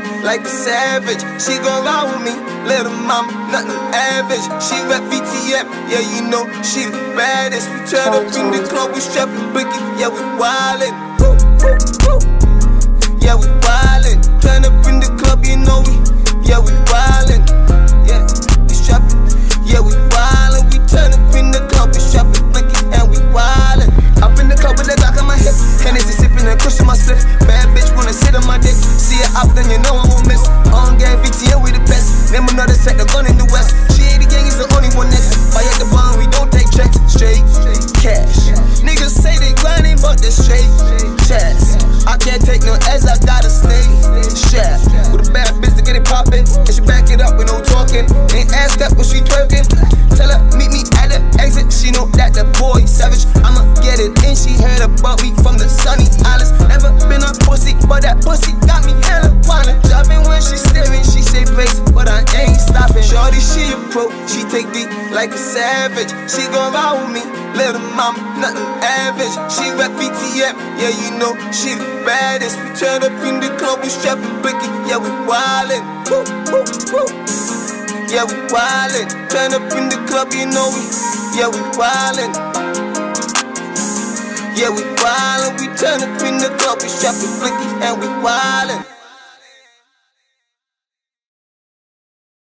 like a savage. She gon' ride with me, little mama, nothing average. She rep VTM, yeah, you know she the baddest. We turn up in the club, we strappin' blicky, yeah, we wildin'. Yeah, we wildin'. Turn up in the club, you know yeah, we wildin'. Yeah, we strappin', yeah, we wildin'. We turn up in the club, we strappin' blicky, and we wildin'. Up in the club with the Glock on my hip, Hennessy sippin' and cushion my spliff. Bad bitch wanna sit on my dick, see it out, then you know I won't miss. On gang VTM, we the best. Name another set, the gun in the west. She ain't the gang, he's the only one next. Buy at the bar, we don't take checks. Straight cash. Niggas say they grinding, but they're straight chest. I can't take no L's, I gotta stay strapped. With a bad bitch to get it poppin', and she back it up with no talking. Ain't asked that when she twerking. Tell her meet me at the exit. She know that the boy savage. I'ma get it in. She heard about me from the sunny islands. Never been a pussy, but that pussy got me hella wildin'. Driving when she staring, she say pace, but I ain't stopping. Shorty, she a pro, she take deep like a savage. She gon' ride with me, little mama, nothing average. She rep VTM, yeah, you know she the baddest. We turn up in the club, we strappin' blicky, yeah, we wildin'. Yeah, we wildin'. Turn up in the club, you know yeah, we wildin'. Yeah, we wildin'. We turn up in the club, we strappin' blicky, and we wildin'.